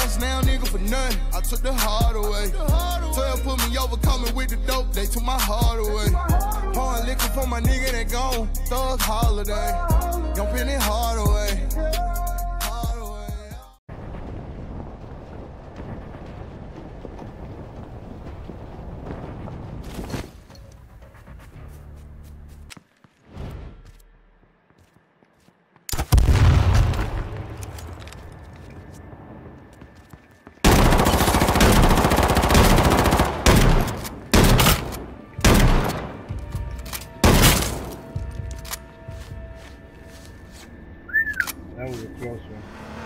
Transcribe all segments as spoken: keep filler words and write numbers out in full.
chance now, nigga, for nothing. I took the heart away. twelve put me over, coming with the dope. They took my heart away. Pouring liquor for my nigga that gone. Thug holiday. Young Penny hard away. Hard away. That was a close one.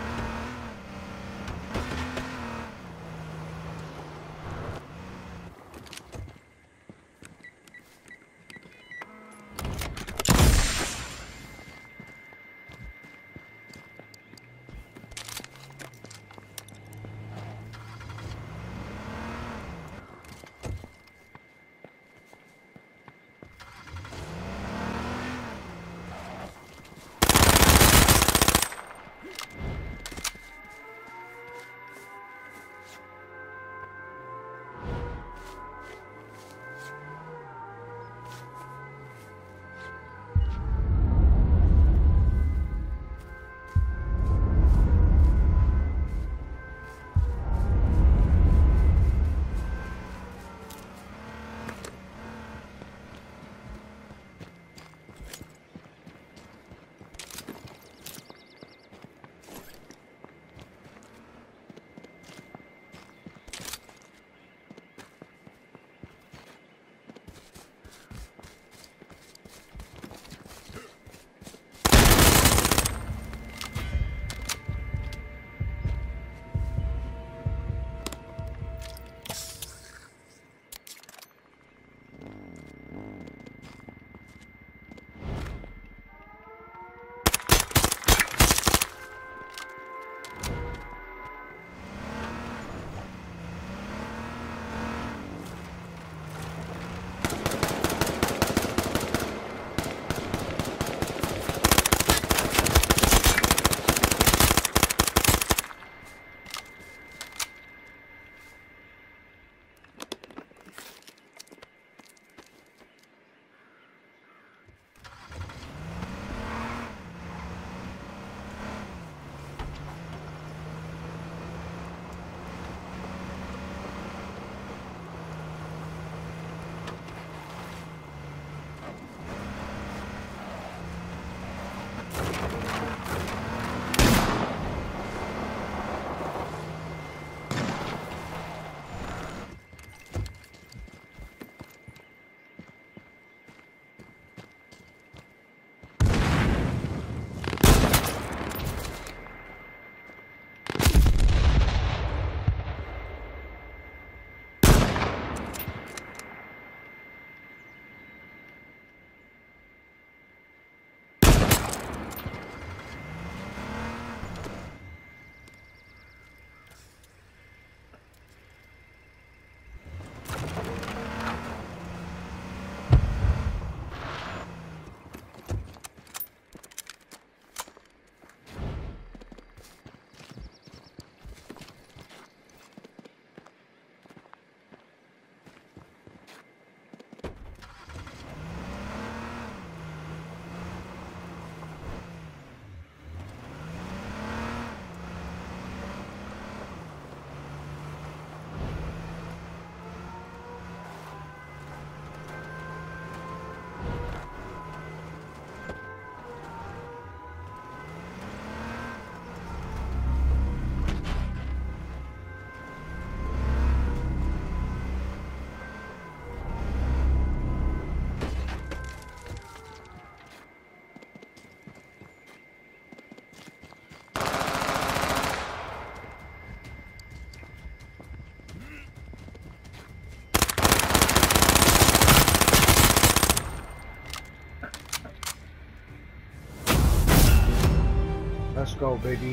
Let's go, baby.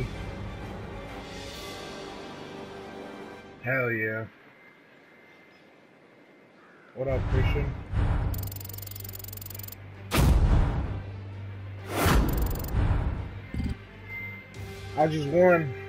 Hell yeah. What up, Christian? I just won.